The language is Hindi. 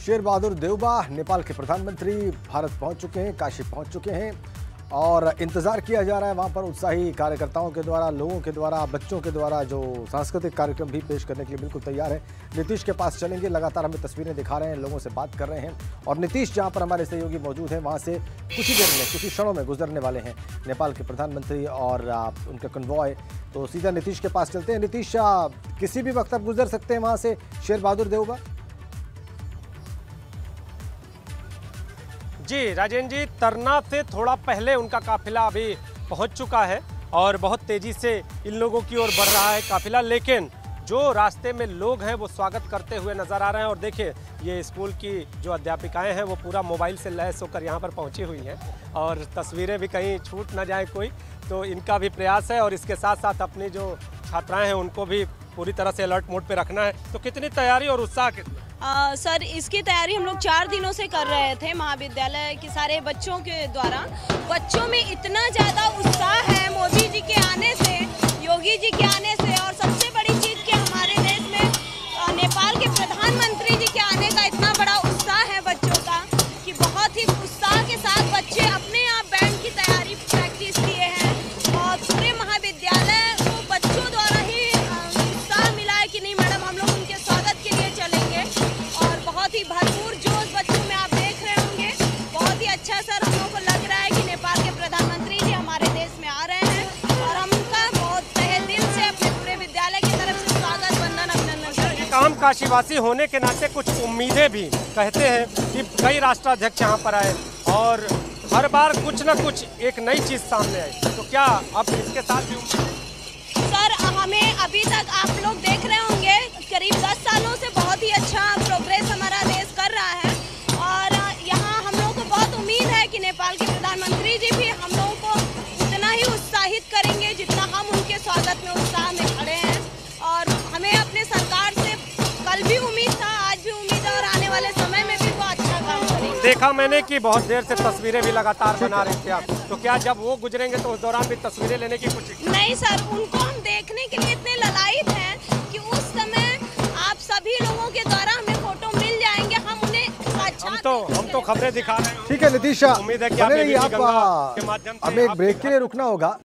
शेर बहादुर देउबा नेपाल के प्रधानमंत्री भारत पहुंच चुके हैं, काशी पहुंच चुके हैं और इंतजार किया जा रहा है वहां पर उत्साही कार्यकर्ताओं के द्वारा, लोगों के द्वारा, बच्चों के द्वारा जो सांस्कृतिक कार्यक्रम भी पेश करने के लिए बिल्कुल तैयार है। नीतीश के पास चलेंगे, लगातार हमें तस्वीरें दिखा रहे हैं, लोगों से बात कर रहे हैं और नीतीश जहां पर हमारे सहयोगी मौजूद हैं वहां से कुछ ही देर में, कुछ ही क्षणों में गुजरने वाले हैं नेपाल के प्रधानमंत्री और उनका कन्वॉय। तो सीधा नीतीश के पास चलते हैं। नीतीश, किसी भी वक्त आप गुजर सकते हैं वहां से शेर बहादुर देउबा। जी राजेंद्र जी, तरना से थोड़ा पहले उनका काफिला अभी पहुंच चुका है और बहुत तेजी से इन लोगों की ओर बढ़ रहा है काफिला, लेकिन जो रास्ते में लोग हैं वो स्वागत करते हुए नजर आ रहे हैं। और देखिए, ये स्कूल की जो अध्यापिकाएं हैं वो पूरा मोबाइल से लैस होकर यहाँ पर पहुँची हुई हैं और तस्वीरें भी कहीं छूट ना जाए कोई, तो इनका भी प्रयास है। और इसके साथ साथ अपनी जो छात्राएँ हैं उनको भी पूरी तरह से अलर्ट मोड पर रखना है। तो कितनी तैयारी और उत्साह कितना? सर, इसकी तैयारी हम लोग 4 दिनों से कर रहे थे महाविद्यालय के सारे बच्चों के द्वारा। बच्चों में इतना ज़्यादा उत्साह है मोदी जी के आने से, योगी जी के आने से, और सबसे बड़ी चीज़ कि हमारे देश में नेपाल के प्रधानमंत्री जी के आने का इतना बड़ा उत्साह है बच्चों का कि बहुत ही उत्साह के साथ बच्चे अपने आप बैंड की तैयारी प्रैक्टिस किए हैं और पूरे महाविद्यालय को बच्चों द्वारा ही उत्साह मिला है कि नहीं मैडम, हम लोग उनके स्वागत के लिए चलेंगे। और बहुत ही भरपूर जोश बच्चों में आप देख रहे होंगे। बहुत ही अच्छा सर, हम लोग को लग रहा है कि नेपाल के प्रधानमंत्री जी हमारे देश में आ रहे हैं और हम उनका बहुत तहे दिल से अपने पूरे विद्यालय की तरफ से स्वागत, वंदन, अभिनंदन करते हैं। आम काशीवासी होने के नाते कुछ उम्मीदें भी, कहते हैं कि कई राष्ट्राध्यक्ष यहाँ पर आए और हर बार कुछ न कुछ एक नई चीज़ सामने आई, तो क्या अब इसके साथ भी? सर, हमें अभी तक आप लोग देख रहे होंगे करीब 10 सालों से बहुत ही अच्छा प्रोग्रेस हमारा देश कर रहा है और यहाँ हम लोगों को बहुत उम्मीद है कि नेपाल के प्रधानमंत्री जी भी हम लोगों को उतना ही उत्साहित करेंगे जितना हम उनके स्वागत में उत्साह में खड़े हैं। और हमें अपने सरकार से कल भी उम्मीद था, आज भी उम्मीद है और आने वाले समय में भी वो अच्छा काम करेंगे। देखा मैंने कि बहुत देर से तस्वीरें भी लगातार बना रहे थे आप, तो क्या जब वो गुजरेंगे तो उस दौरान भी तस्वीरें लेने की कुछ? नहीं सर, उनको हम देखने के लिए इतने ललायत हैं कि उस समय आप सभी लोगों के द्वारा हमें फोटो मिल जाएंगे, हम उन्हें हम तो खबरें दिखा रहे हैं। ठीक है नीतीश, उम्मीद है कि हमें एक ब्रेक के लिए रुकना होगा।